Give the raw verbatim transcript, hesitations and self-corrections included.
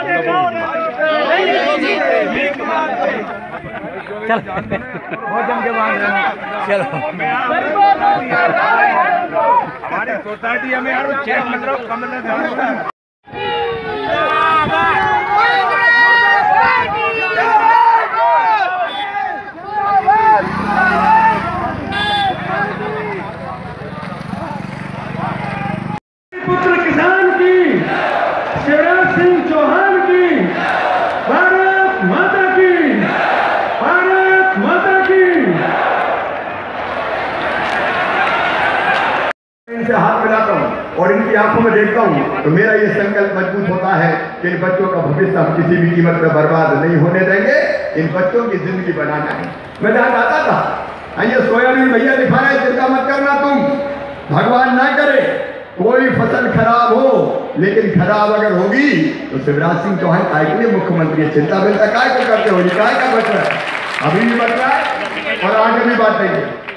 चलो हमारी सोसाइटी हमें यार चेक मतलब कम ना पुत्र किसान की, शिवराज सिंह चौहान की, भारत माता की, भारत माता की। इनसे हाथ मिलाता हूँ और इनकी आंखों में देखता हूँ तो मेरा ये संकल्प मजबूत होता है कि इन बच्चों का भविष्य हम किसी भी कीमत पर बर्बाद नहीं होने देंगे। इन बच्चों की जिंदगी बनाना है। मैं जहाँ आता था ये सोयाबीन भैया दिखा रहे, चिंता मत करना तुम, भगवान ना करे कोई फसल खराब हो, लेकिन खराब अगर होगी तो शिवराज सिंह चौहान काय के लिए मुख्यमंत्री, चिंता मिलता काय को करते हो, ये काय का बच रहा है, अभी भी बच रहा है और आगे भी बात नहीं।